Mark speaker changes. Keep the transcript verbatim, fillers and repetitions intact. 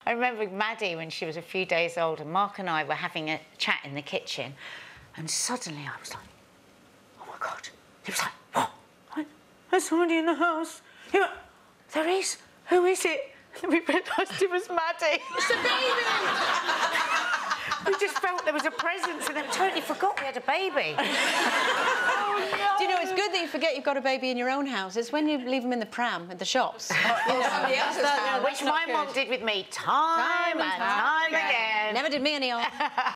Speaker 1: I remember Maddy when she was a few days old, and Mark and I were having a chat in the kitchen, and suddenly I was like, oh my God. He was like, what? Like, there's somebody in the house. He went, there is? Who is it? And we realised it was Maddy.
Speaker 2: It's a baby!
Speaker 1: We just felt there was a presence and then totally forgot we had a baby.
Speaker 2: Oh, no.
Speaker 3: Do you know, it's good that you forget you've got a baby in your own house. It's when you leave them in the pram at the shops.
Speaker 2: Somebody else's house.
Speaker 1: Which my mum did with me time, time and time, time again.
Speaker 3: Never did me any harm.